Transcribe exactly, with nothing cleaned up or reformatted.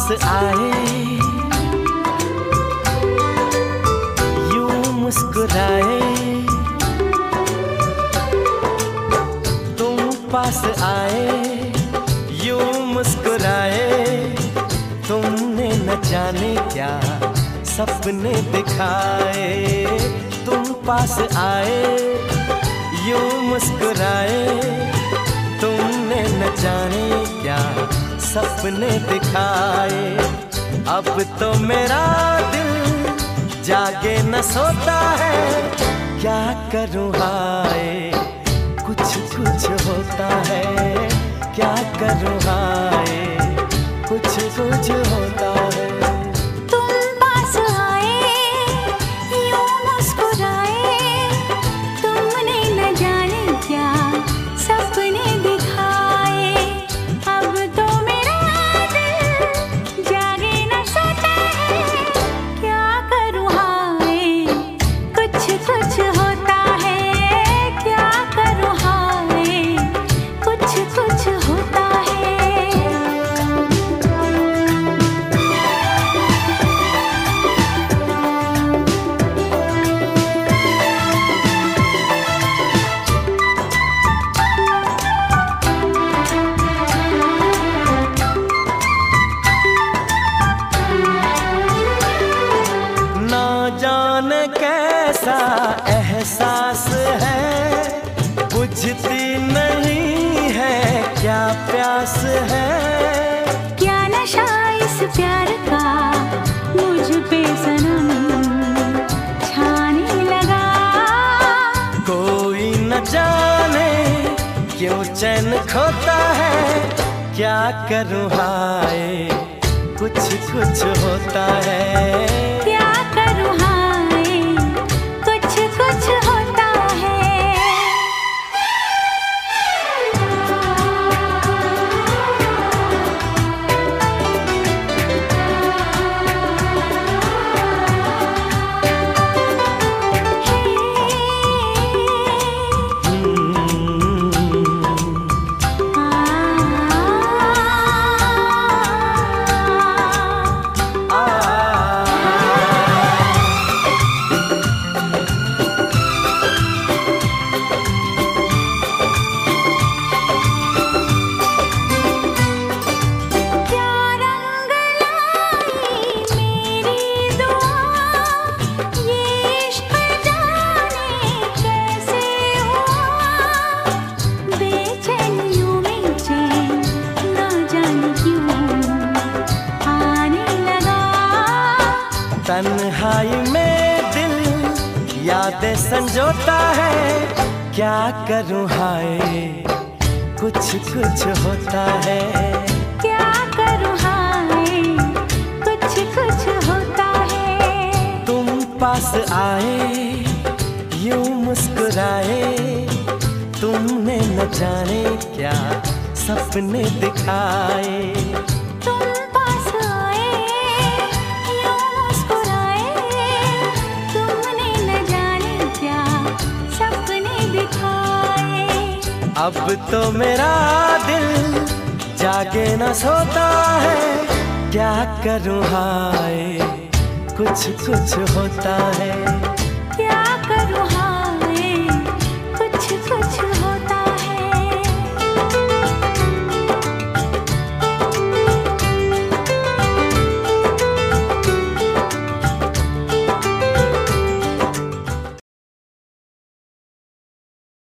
आए, यूं मुस्कुराए, तुम पास आए, यूं मुस्कुराए, तुमने न जाने क्या सपने दिखाए। तुम पास आए, यूं मुस्कुराए, तुमने न जाने क्या सपने दिखाए। अब तो मेरा दिल जागे न सोता है, क्या करूँ हाय कुछ कुछ होता है, क्या करूँ हाय कुछ कुछ होता है। जाने कैसा एहसास है, बुझती नहीं है क्या प्यास है। क्या नशा इस प्यार का मुझ पे सनम छाने लगा। कोई न जाने क्यों चैन खोता है, क्या करूँ हाय कुछ कुछ होता है। तन्हाई में दिल यादें संजोता है, क्या करूँ हाय कुछ कुछ होता है। क्या करूँ हाय कुछ कुछ होता है। तुम पास आए, यूं मुस्कुराए, तुमने न जाने क्या सपने दिखाए। अब तो मेरा दिल जागे न सोता है, क्या करूँ हाय कुछ कुछ होता है।